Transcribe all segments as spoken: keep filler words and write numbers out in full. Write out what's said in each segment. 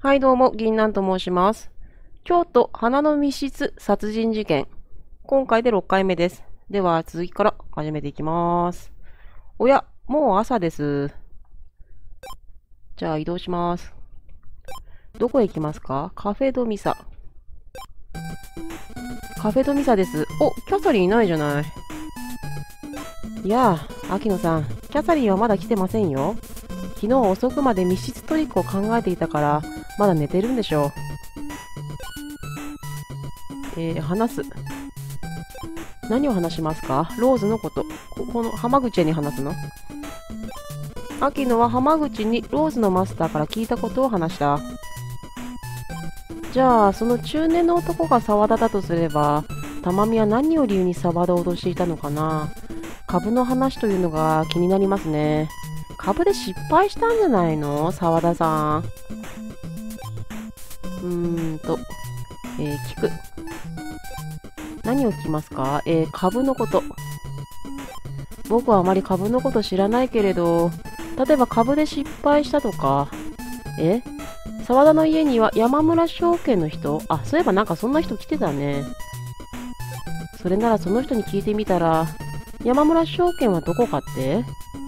はい、どうも、銀杏と申します。京都花の密室殺人事件。今回でろっかいめです。では、続きから始めていきます。おや、もう朝です。じゃあ、移動します。どこへ行きますか？カフェドミサ。カフェドミサです。お、キャサリンいないじゃない。いやあ、秋野さん、キャサリンはまだ来てませんよ。昨日遅くまで密室トリックを考えていたから、まだ寝てるんでしょう。えー、話す。何を話しますか？ローズのこと。ここの浜口に話すの？秋野は浜口にローズのマスターから聞いたことを話した。じゃあ、その中年の男が沢田だとすれば、玉美は何を理由に沢田を脅していたのかな？株の話というのが気になりますね。株で失敗したんじゃないの？沢田さん。うーんと、えー、聞く。何を聞きますか？えー、株のこと。僕はあまり株のこと知らないけれど、例えば株で失敗したとか。え沢田の家には山村証券の人？あ、そういえばなんかそんな人来てたね。それならその人に聞いてみたら、山村証券はどこかって？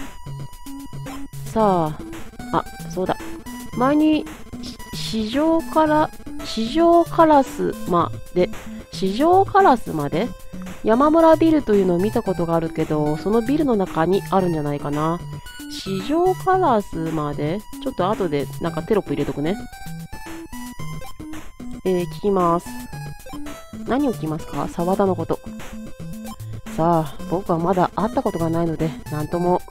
さあ、あ、そうだ。前に、市場から、市場カラスまで、市場カラスまで山村ビルというのを見たことがあるけど、そのビルの中にあるんじゃないかな。市場カラスまでちょっと後でなんかテロップ入れとくね。えー、聞きます。何を聞きますか？沢田のこと。さあ、僕はまだ会ったことがないので、なんとも。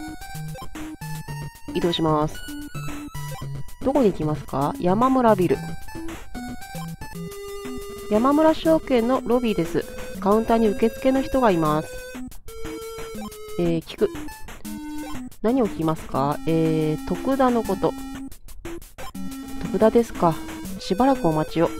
移動します。どこに行きますか？山村ビル。山村証券のロビーです。カウンターに受付の人がいます。えー、聞く。何を聞きますか？えー、徳田のこと。徳田ですか。しばらくお待ちを。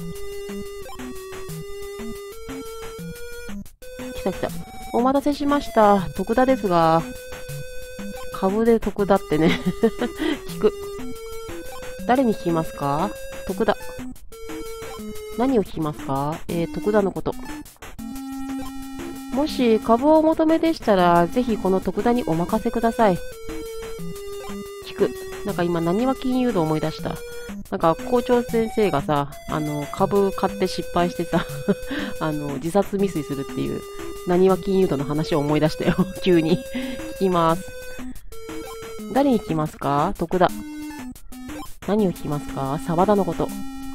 来た来た。お待たせしました。徳田ですが、株で徳田ってね。聞く。誰に聞きますか？徳田。何を聞きますか？えー、徳田のこと。もし株をお求めでしたら、ぜひこの徳田にお任せください。聞く。なんか今、何は金融道思い出した。なんか校長先生がさ、あの、株買って失敗してさ、あの、自殺未遂するっていう、何は金融道の話を思い出したよ。急に。聞きます。誰に聞きますか？徳田。何を聞きますか？沢田のこと。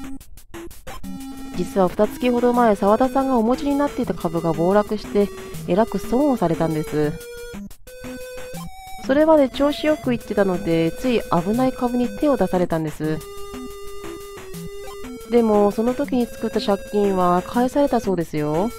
実は二月ほど前、沢田さんがお持ちになっていた株が暴落して、えらく損をされたんです。それまで調子よく言ってたので、つい危ない株に手を出されたんです。でも、その時に作った借金は返されたそうですよ。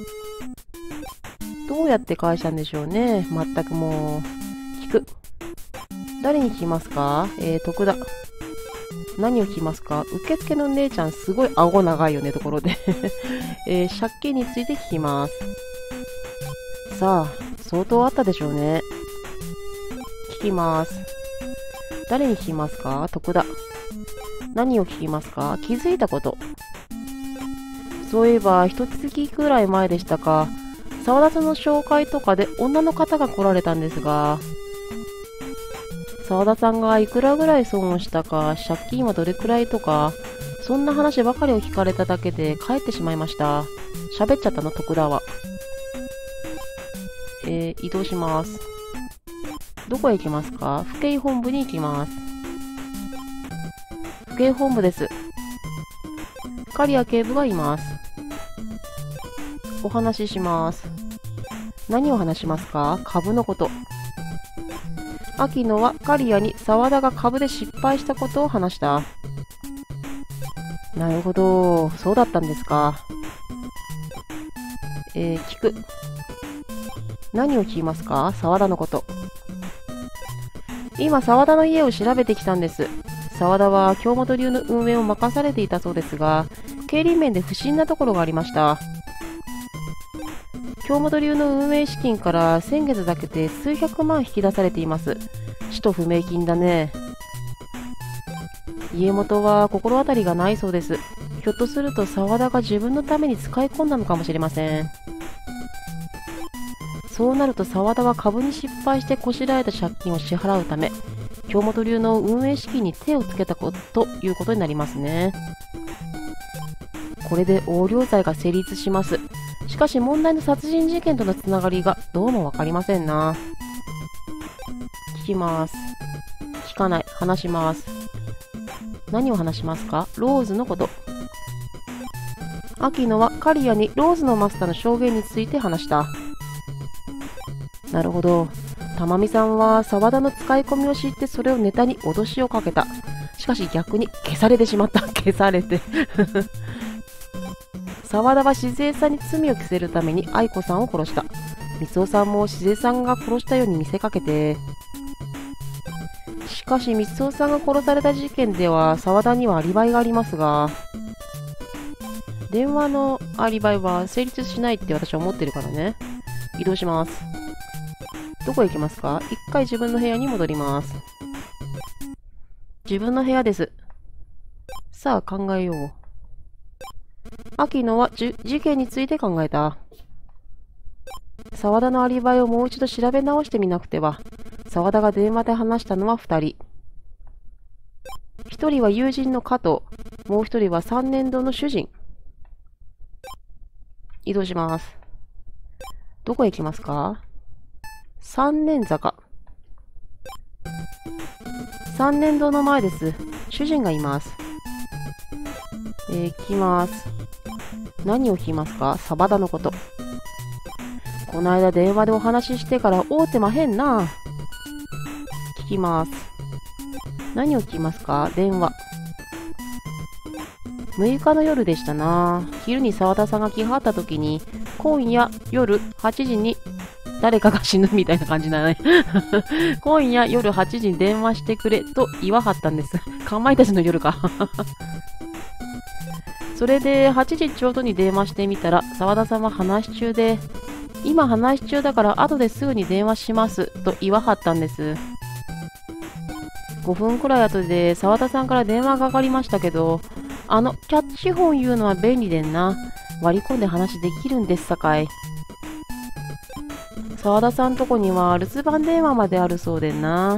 どうやって返したんでしょうね。まったくもう。聞く。誰に聞きますか？えー、徳田。何を聞きますか？受付の姉ちゃんすごい顎長いよね、ところで、えー、借金について聞きます。さあ、相当あったでしょうね。聞きます。誰に聞きますか？徳田。何を聞きますか？気づいたこと。そういえば、一月くらい前でしたか、沢田さんの紹介とかで女の方が来られたんですが、沢田さんがいくらぐらい損をしたか、借金はどれくらいとか、そんな話ばかりを聞かれただけで帰ってしまいました。喋っちゃったの、徳田は。えー、移動します。どこへ行きますか？府警本部に行きます。府警本部です。刈谷警部がいます。お話しします。何を話しますか？株のこと。秋野は刈谷に沢田が株で失敗したことを話した。なるほど、そうだったんですか。えー、聞く。何を聞きますか？沢田のこと。今、沢田の家を調べてきたんです。沢田は京本流の運営を任されていたそうですが、経理面で不審なところがありました。京本流の運営資金から先月だけで数百万引き出されています。使途不明金だね。 家元は心当たりがないそうです。ひょっとすると沢田が自分のために使い込んだのかもしれません。そうなると沢田は株に失敗してこしらえた借金を支払うため、京本流の運営資金に手をつけたことということになりますね。これで横領罪が成立します。しかし問題の殺人事件とのつながりがどうもわかりませんな。聞きます。聞かない。話します。何を話しますか？ローズのこと。秋野は刈谷にローズのマスターの証言について話した。なるほど。玉美さんは沢田の使い込みを知ってそれをネタに脅しをかけた。しかし逆に消されてしまった。消されて。沢田は静江さんに罪を着せるために愛子さんを殺した。光雄さんも静江さんが殺したように見せかけて。しかし光雄さんが殺された事件では沢田にはアリバイがありますが、電話のアリバイは成立しないって私は思ってるからね。移動します。どこへ行きますか？一回自分の部屋に戻ります。自分の部屋です。さあ考えよう。秋野はじ事件について考えた。沢田のアリバイをもう一度調べ直してみなくては。沢田が電話で話したのはふたり。ひとりは友人の加藤、もうひとりは三年堂の主人。移動します。どこへ行きますか？三年坂。三年堂の前です。主人がいます。えー、聞きます。何を聞きますか？沢田のこと。この間電話でお話ししてから会うてまへんな。聞きます。何を聞きますか？電話。むいかの夜でしたな。昼に沢田さんが来はった時に、今夜夜はちじに誰かが死ぬみたいな感じだね。今夜夜はちじに電話してくれと言わはったんです。かまいたちの夜か。それではちじちょうどに電話してみたら、沢田さんは話し中で、今話し中だから後ですぐに電話しますと言わはったんです。ごふんくらい後で沢田さんから電話がかかりましたけど、あのキャッチフォン言うのは便利でんな。割り込んで話できるんですさかい。沢田さんとこには留守番電話まであるそうでんな。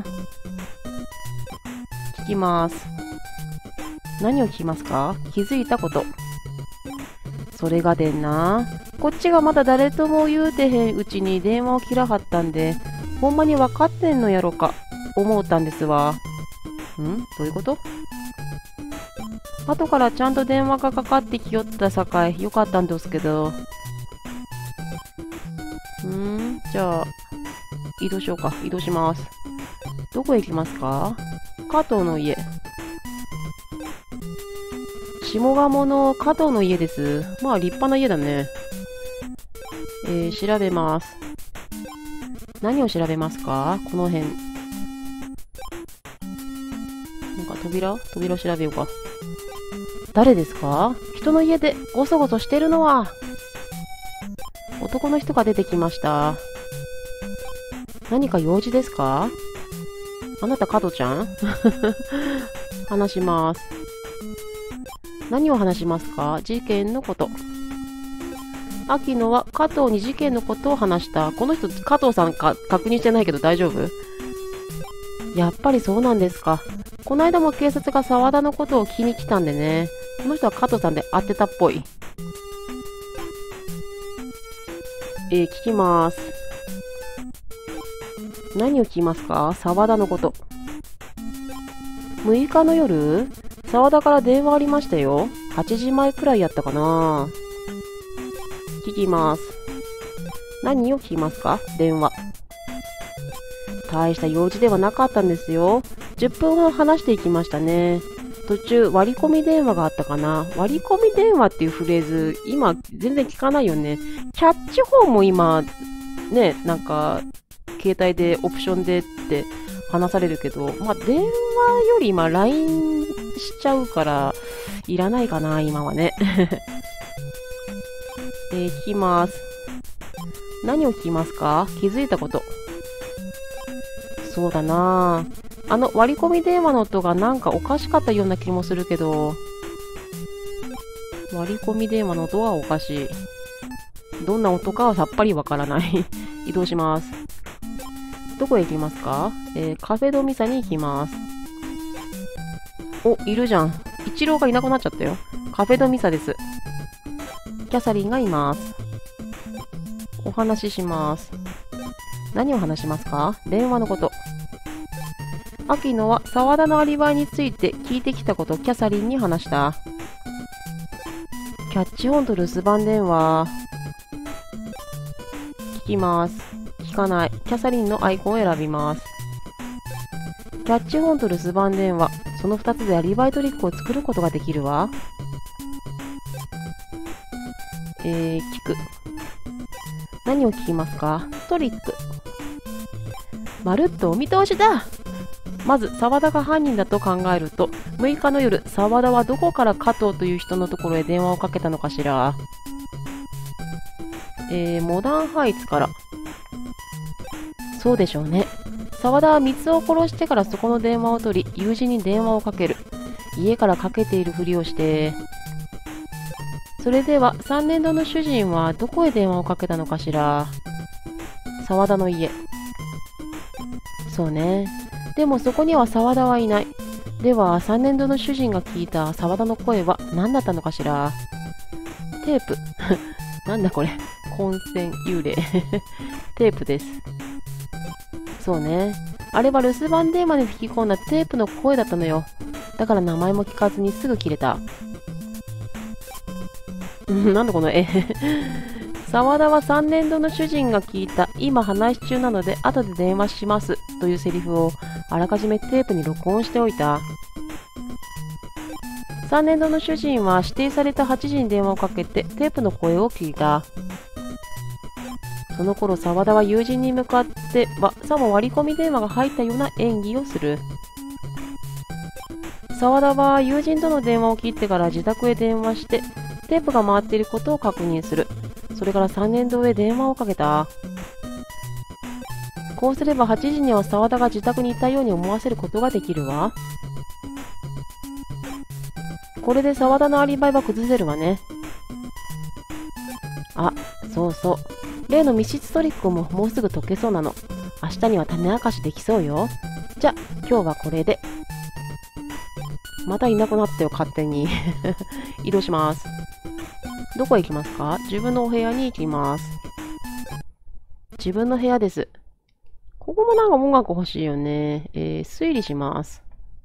聞きます。何を聞きますか？気づいたこと。それがでんな。こっちがまだ誰とも言うてへんうちに電話を切らはったんで、ほんまに分かってんのやろか、思ったんですわ。ん？どういうこと？後からちゃんと電話がかかってきよったさかい、よかったんですけど。んーじゃあ、移動しようか。移動します。どこへ行きますか？加藤の家。下鴨の加藤の家です。まあ立派な家だね。えー、調べます。何を調べますか？この辺。なんか扉？扉を調べようか。誰ですか？人の家でゴソゴソしてるのは。男の人が出てきました。何か用事ですか？あなた加藤ちゃん？話します。何を話しますか？事件のこと。秋野は加藤に事件のことを話した。この人、加藤さんか確認してないけど大丈夫？やっぱりそうなんですか。この間も警察が沢田のことを聞きに来たんでね。この人は加藤さんで会ってたっぽい。えー、聞きます。何を聞きますか？沢田のこと。むいかの夜、沢田から電話ありましたよ。はちじまえくらいやったかな。聞きます。何を聞きますか？電話。大した用事ではなかったんですよ。じゅっぷんほど話していきましたね。途中割り込み電話があったかな。割り込み電話っていうフレーズ、今全然聞かないよね。キャッチフォンも今、ね、なんか、携帯でオプションでって話されるけど、まあ電話より今 ライン しちゃうから、いらないかな、今はね。えー、聞きます。何を聞きますか？気づいたこと。そうだなぁ。 あの割り込み電話の音がなんかおかしかったような気もするけど、割り込み電話の音はおかしい。どんな音かはさっぱりわからない。移動します。どこへ行きますか？えー、カフェドミサに行きます。お、いるじゃん。イチローがいなくなっちゃったよ。カフェドミサです。キャサリンがいます。お話しします。何を話しますか？電話のこと。秋野は沢田のアリバイについて聞いてきたことをキャサリンに話した。キャッチホンと留守番電話。聞きます。聞かない。キャサリンのアイコンを選びます。キャッチホンと留守番電話。そのふたつでアリバイトリックを作ることができるわ。えー、聞く。何を聞きますか？トリック。まるっとお見通しだ。まず、沢田が犯人だと考えると、むいかの夜、沢田はどこから加藤という人のところへ電話をかけたのかしら。えー、モダンハイツから。そうでしょうね。沢田は三つを殺してからそこの電話を取り、友人に電話をかける。家からかけているふりをして。それでは、三年堂の主人はどこへ電話をかけたのかしら。沢田の家。そうね。でもそこには沢田はいない。では、三年堂の主人が聞いた沢田の声は何だったのかしら。テープ。なんだこれ。混戦幽霊。テープです。そうね。あれは留守番電話に吹き込んだテープの声だったのよ。だから名前も聞かずにすぐ切れた。なんだこの絵。沢田は三年堂の主人が聞いた今話し中なので後で電話しますというセリフをあらかじめテープに録音しておいた。三年堂の主人は指定されたはちじに電話をかけてテープの声を聞いた。その頃沢田は友人に向かってはさも割り込み電話が入ったような演技をする。沢田は友人との電話を切ってから自宅へ電話してテープが回っていることを確認する。それから三年堂へ電話をかけた。こうすればはちじには沢田が自宅にいたように思わせることができるわ。これで沢田のアリバイは崩せるわね。あ、そうそう。例の密室トリックももうすぐ解けそうなの。明日には種明かしできそうよ。じゃ、今日はこれで。またいなくなったよ、勝手に。移動します。どこへ行きますか？自分のお部屋に行きます。自分の部屋です。ここもなんか音楽欲しいよね。えー、推理します。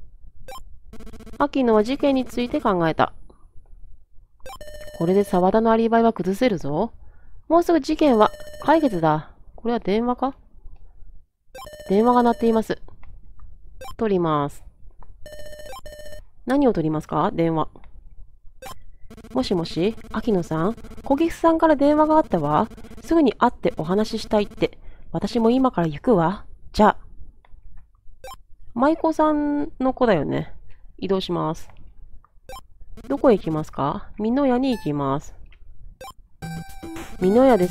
秋野は事件について考えた。これで沢田のアリバイは崩せるぞ。もうすぐ事件は解決だ。これは電話か？電話が鳴っています。取ります。何を取りますか？電話。もしもし、秋野さん、小菊さんから電話があったわ。すぐに会ってお話ししたいって。私も今から行くわ。じゃあ。舞妓さんの子だよね。移動します。どこへ行きますか？美濃屋に行きます。美濃屋です。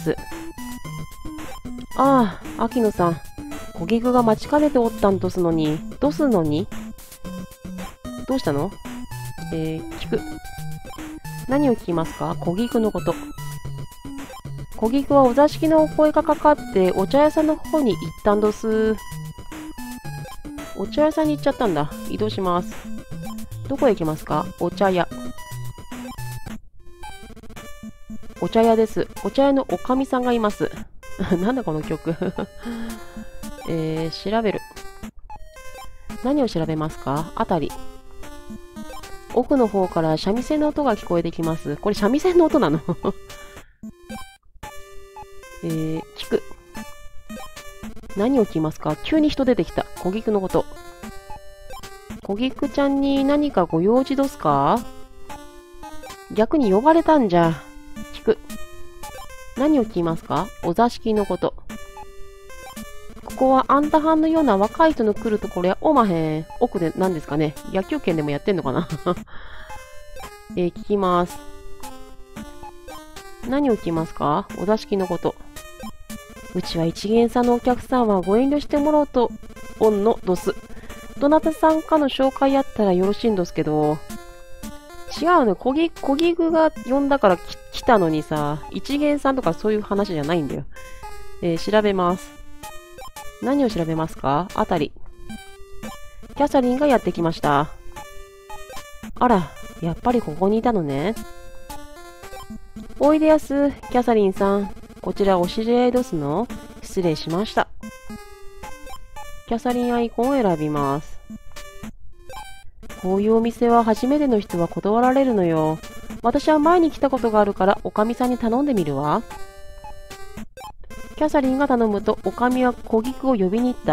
ああ、秋野さん。小菊が待ちかねておったんとすのに。どうすんのに？どうしたの？えー、聞く。何を聞きますか？小菊のこと。小菊はお座敷のお声がかかってお茶屋さんの方に行ったんどす。お茶屋さんに行っちゃったんだ。移動します。どこへ行きますか？お茶屋。お茶屋です。お茶屋のおかみさんがいます。なんだこの曲。えー、調べる。何を調べますか？あたり。奥の方から三味線の音が聞こえてきます。これ三味線の音なの？えー、聞く。何を聞きますか？急に人出てきた。小菊のこと。小菊ちゃんに何かご用事どすか？逆に呼ばれたんじゃ。聞く。何を聞きますか？お座敷のこと。ここはあんたはんのような若い人の来るところやおまへん。奥で何ですかね？野球拳でもやってんのかな？えー、聞きます。何を聞きますか？お座敷のこと。うちは一元さんのお客さんはご遠慮してもらおうと、おんのどす。 どなたさんかの紹介やったらよろしいんですけど、違うの、コギ、コギグが呼んだからき来たのにさ、一元さんとかそういう話じゃないんだよ。えー、調べます。何を調べますか？あたり。キャサリンがやってきました。あら、やっぱりここにいたのね。おいでやす、キャサリンさん。こちらお知り合いどすの？失礼しました。キャサリンアイコンを選びます。こういうお店は初めての人は断られるのよ。私は前に来たことがあるから、おかみさんに頼んでみるわ。キャサリンが頼むと、おかみは小菊を呼びに行った。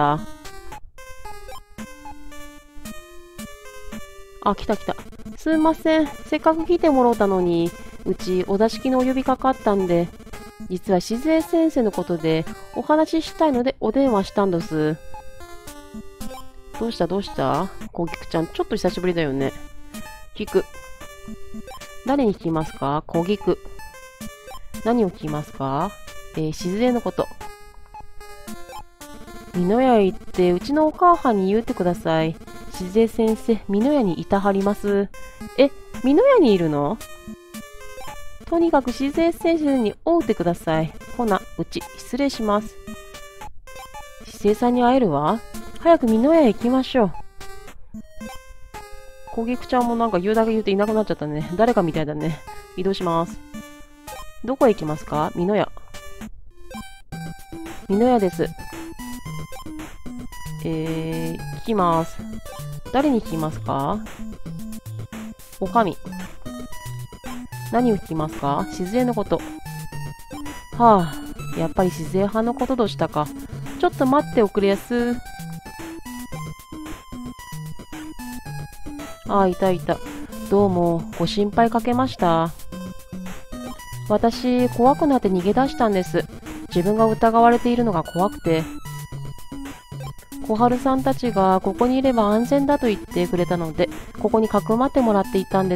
あ、来た来た。すいません。せっかく来てもろうたのに、うちお座敷のお呼びかかったんで、実は静江先生のことでお話ししたいのでお電話したんです。どうしたどうしたこぎくちゃん、ちょっと久しぶりだよね。聞く。誰に聞きますか？こぎく。何を聞きますか？えー、静江のこと。美濃屋へ行って、うちのお母さんに言うてください。静江先生、美濃屋にいたはります。え、美濃屋にいるの？とにかく静江先生に会うてください。ほな、うち、失礼します。静江さんに会えるわ。早く美濃屋へ行きましょう。こぎくちゃんもなんか言うだけ言うていなくなっちゃったね。誰かみたいだね。移動します。どこへ行きますか？美濃屋。美濃屋です。えー、聞きます。誰に聞きますか？おかみ。何を聞きますか？静江のこと。はあ、やっぱり静江派のことどしたか。ちょっと待っておくれやす。ああ、いたいた。どうも、ご心配かけました。私、怖くなって逃げ出したんです。自分が疑われているのが怖くて。小春さんたちがここにいれば安全だと言ってくれたので、ここにかくまってもらっていたんです。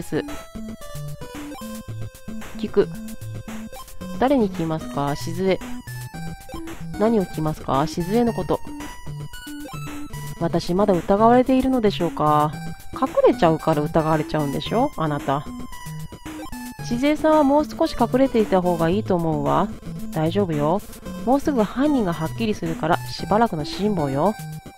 聞く。誰に聞きますか？静江。何を聞きますか？静江のこと。私まだ疑われているのでしょうか？隠れちゃうから疑われちゃうんでしょあなた。静江さんはもう少し隠れていた方がいいと思うわ。大丈夫よ。もうすぐ犯人がはっきりするからしばらくの辛抱よ。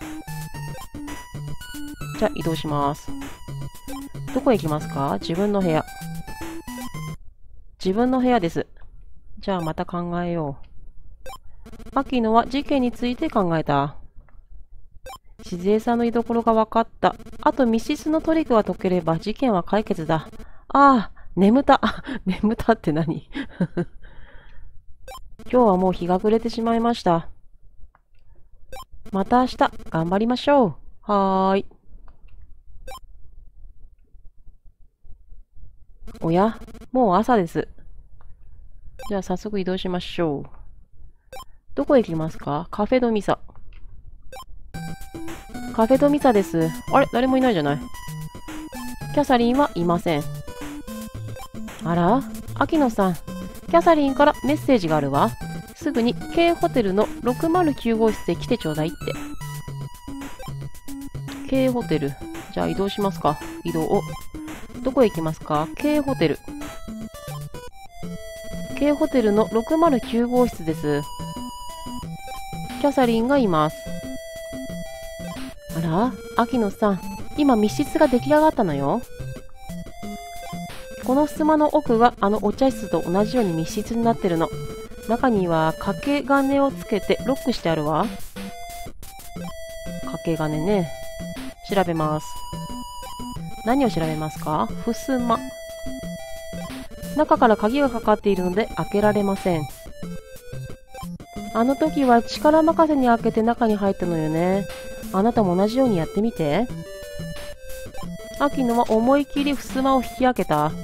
じゃあ移動します。どこへ行きますか？自分の部屋。自分の部屋です。じゃあまた考えよう。秋野は事件について考えた。静江さんの居所が分かった。あと密室のトリックが解ければ事件は解決だ。ああ、眠た。眠たって何今日はもう日が暮れてしまいました。また明日頑張りましょう。はーい。おや、もう朝です。じゃあ早速移動しましょう。どこへ行きますか？カフェドミサ。カフェドミサです。あれ、誰もいないじゃない。キャサリンはいません。あら、秋野さん。キャサリンからメッセージがあるわ。すぐに K ホテルのろくまるきゅう号室へ来てちょうだいって。K ホテル。じゃあ移動しますか。移動を。どこへ行きますか？ K ホテル。K ホテルのろくまるきゅう号室です。キャサリンがいます。あら、秋野さん。今密室が出来上がったのよ。この襖の奥があのお茶室と同じように密室になってるの。中には掛け金をつけてロックしてあるわ。掛け金ね。調べます。何を調べますか？襖。中から鍵がかかっているので開けられません。あの時は力任せに開けて中に入ったのよね。あなたも同じようにやってみて。秋野は思い切り襖を引き開けた。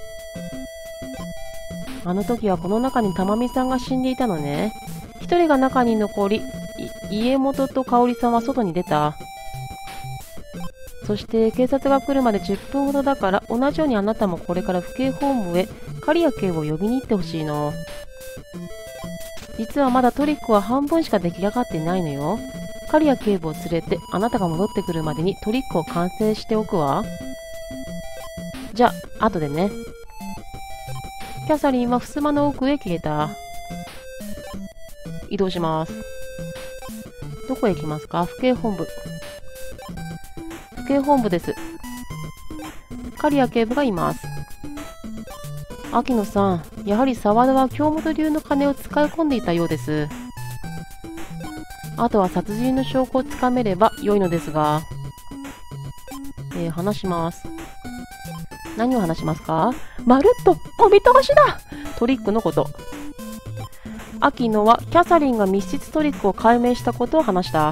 あの時はこの中に玉美さんが死んでいたのね。一人が中に残り、家元と香織さんは外に出た。そして警察が来るまでじゅっぷんほどだから同じようにあなたもこれから府警本部へ刈谷警部を呼びに行ってほしいの。実はまだトリックは半分しか出来上がっていないのよ。 刈谷警部を連れてあなたが戻ってくるまでにトリックを完成しておくわ。じゃあ、後でね。キャサリンは襖の奥へ消えた。移動します。どこへ行きますか？府警本部。府警本部です。刈谷警部がいます。秋野さん、やはり沢田は京本流の金を使い込んでいたようです。あとは殺人の証拠をつかめれば良いのですが、えー、話します。何を話しますか？まるっとお見通しだ！トリックのこと。秋野はキャサリンが密室トリックを解明したことを話した。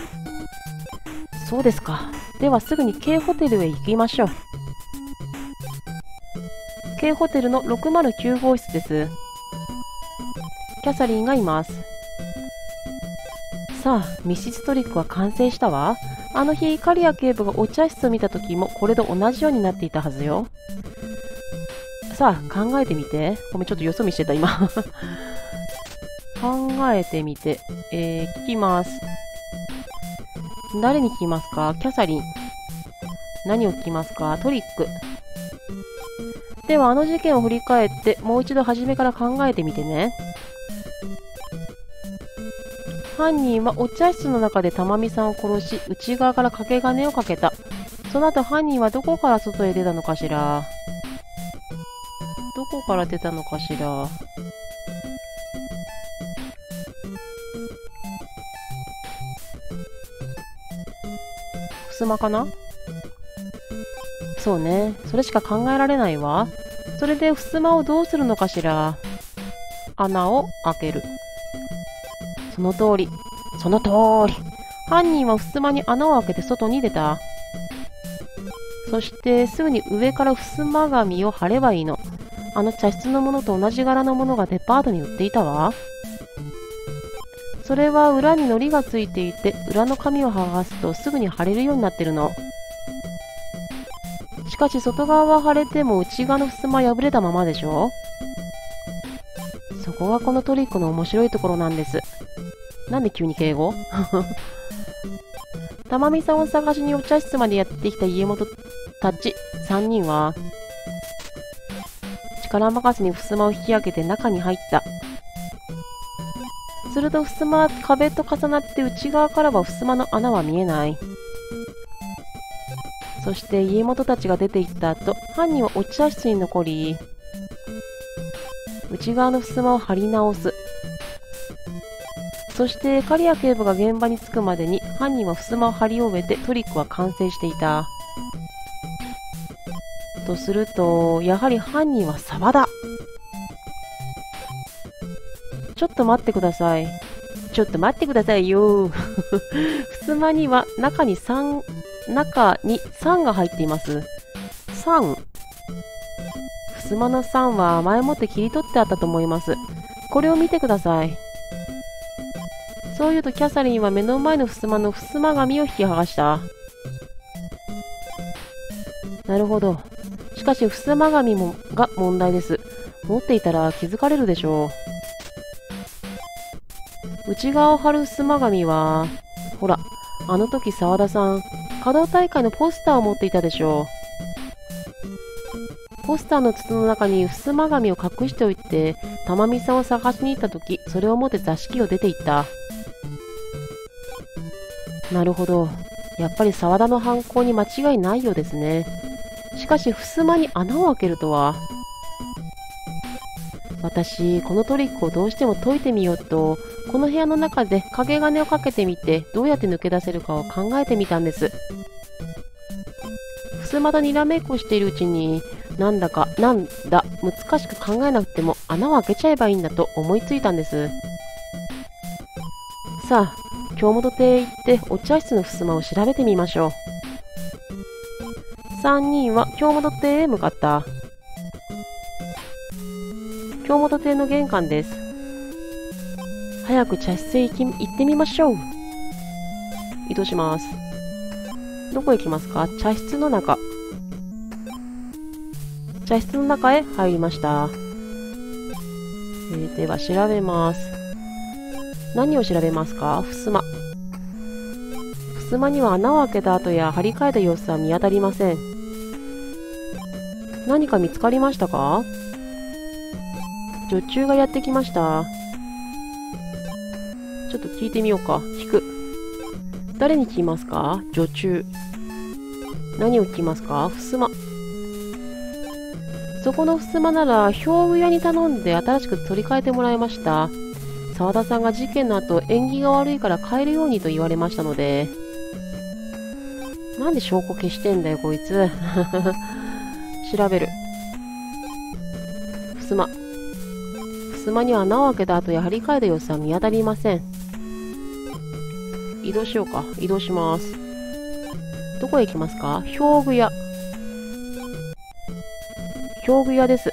そうですか。ではすぐに K ホテルへ行きましょう。K ホテルのろくまるきゅう号室です。キャサリンがいます。さあ、密室トリックは完成したわ。あの日、刈谷警部がお茶室を見た時もこれと同じようになっていたはずよ。さあ、考えてみて。ごめん、ちょっとよそ見してた、今。考えてみて。えー、聞きます。誰に聞きますか？キャサリン。何を聞きますか？トリック。では、あの事件を振り返って、もう一度初めから考えてみてね。犯人はお茶室の中で玉美さんを殺し、内側から掛け金をかけた。その後犯人はどこから外へ出たのかしら。どこから出たのかしら。襖かな？そうね。それしか考えられないわ。それで襖をどうするのかしら。穴を開ける。その通り。その通り。犯人は襖に穴を開けて外に出た。そしてすぐに上から襖紙を貼ればいいの。あの茶室のものと同じ柄のものがデパートに売っていたわ。それは裏に糊がついていて、裏の紙を剥がすとすぐに貼れるようになってるの。しかし外側は腫れても内側の襖は破れたままでしょ。そこがこのトリックの面白いところなんです。なんで急に敬語？玉美さんを探しにお茶室までやってきた家元たちさんにんは力任せに襖を引き上げて中に入った。すると襖は壁と重なって内側からは襖の穴は見えない。そして家元たちが出て行った後、犯人はお茶室に残り、内側の襖を貼り直す。そして刈谷警部が現場に着くまでに犯人は襖を貼り終えてトリックは完成していた。とすると、やはり犯人は沢田。ちょっと待ってください。ちょっと待ってくださいよ。襖には中にさん、中にさんが入っています。さん。襖のさんは前もって切り取ってあったと思います。これを見てください。そう言うとキャサリンは目の前の襖の襖紙を引き剥がした。なるほど。しかし襖紙もが問題です。持っていたら気づかれるでしょう。内側を貼る襖紙は、ほら、あの時沢田さん、華道大会のポスターを持っていたでしょう。ポスターの筒の中に襖紙を隠しておいて、玉美さんを探しに行った時、それを持って座敷を出て行った。なるほど。やっぱり沢田の犯行に間違いないようですね。しかし、襖に穴を開けるとは。私、このトリックをどうしても解いてみようと、この部屋の中で掛け金をかけてみて、どうやって抜け出せるかを考えてみたんです。襖とにらめっこしているうちに、なんだか、なんだ、難しく考えなくても穴を開けちゃえばいいんだと思いついたんです。さあ、京本邸へ行ってお茶室の襖を調べてみましょう。さんにんは京本邸へ向かった。京本邸の玄関です。早く茶室へ行き行ってみましょう。移動します。どこへ行きますか？茶室の中。茶室の中へ入りました。えー、では調べます。何を調べますか？襖。 襖には穴を開けた跡や張り替えた様子は見当たりません。何か見つかりましたか？女中がやってきました。ちょっと聞いてみようか。聞く。誰に聞きますか？女中。何を聞きますか？襖。そこの襖なら、表具屋に頼んで新しく取り替えてもらいました。沢田さんが事件の後、縁起が悪いから変えるようにと言われましたので。なんで証拠消してんだよ、こいつ。調べる。襖。襖には穴を開けた後や張り替えた様子は見当たりません。移動しようか。移動します。どこへ行きますか？表具屋。表具屋です。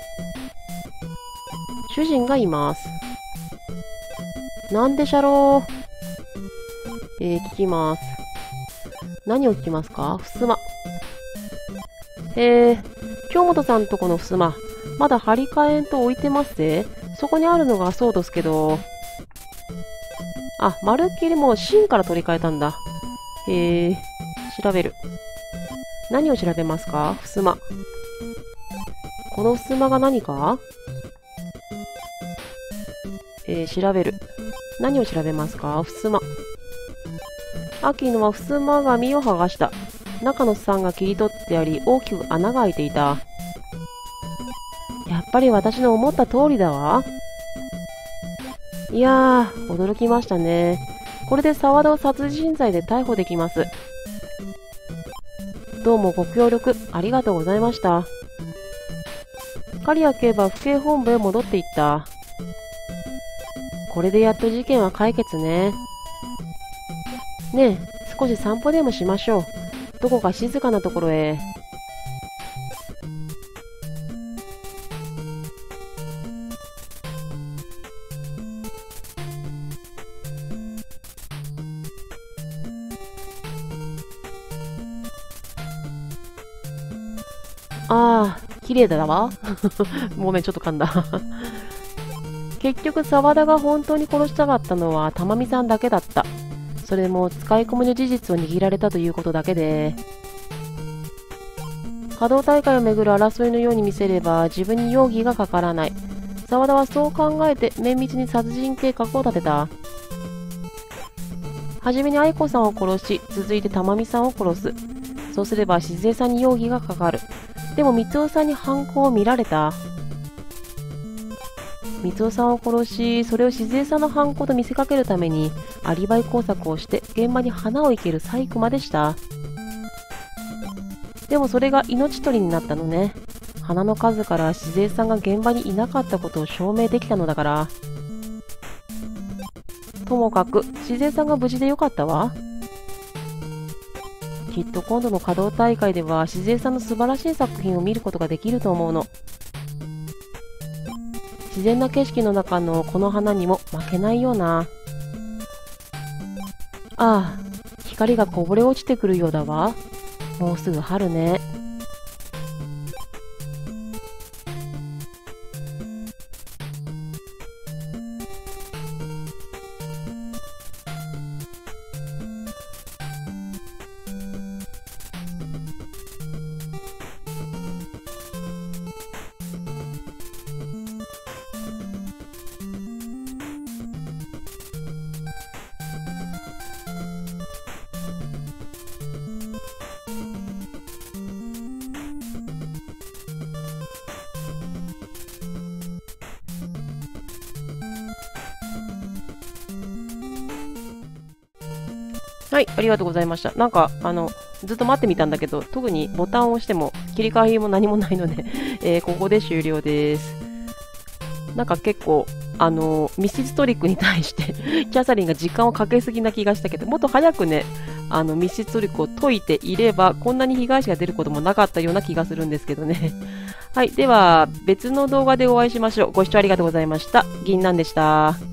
主人がいます。なんでしゃろう。えー、聞きます。何を聞きますか？襖。えー、京本さんとこの襖、まだ張り替えんと置いてますぜ。そこにあるのがそうですけど。あ、まるっきりもう芯から取り替えたんだ。へえ、調べる。何を調べますか？襖。この襖が何か？えー、調べる。何を調べますか？襖。秋野は襖紙を剥がした。中の桟が切り取ってあり、大きく穴が開いていた。やっぱり私の思った通りだわ。いやー、驚きましたね。これで沢田を殺人罪で逮捕できます。どうもご協力ありがとうございました。刈谷警部は府警本部へ戻っていった。これでやっと事件は解決ね。ねえ、少し散歩でもしましょう。どこか静かなところへ。ああ、綺麗だわ。ごめん、ちょっと噛んだ。結局、沢田が本当に殺したかったのは玉美さんだけだった。それも使い込みの事実を握られたということだけで。稼働大会をめぐる争いのように見せれば自分に容疑がかからない。沢田はそう考えて綿密に殺人計画を立てた。はじめに愛子さんを殺し、続いて玉美さんを殺す。そうすれば静江さんに容疑がかかる。でも光雄さんに犯行を見られた。光雄さんを殺し、それを静江さんの犯行と見せかけるためにアリバイ工作をして現場に花を生ける細工までした。でもそれが命取りになったのね。花の数から静江さんが現場にいなかったことを証明できたのだから。ともかく静江さんが無事でよかったわ。きっと今度の稼働大会では静江さんの素晴らしい作品を見ることができると思うの。自然な景色の中のこの花にも負けないような。ああ、光がこぼれ落ちてくるようだわ。もうすぐ春ね。はい、ありがとうございました。なんか、あの、ずっと待ってみたんだけど、特にボタンを押しても切り替えも何もないので、えー、ここで終了です。なんか結構、あの、密室トリックに対して、キャサリンが時間をかけすぎな気がしたけど、もっと早くね、あの、密室トリックを解いていれば、こんなに被害者が出ることもなかったような気がするんですけどね。はい、では、別の動画でお会いしましょう。ご視聴ありがとうございました。銀杏でした。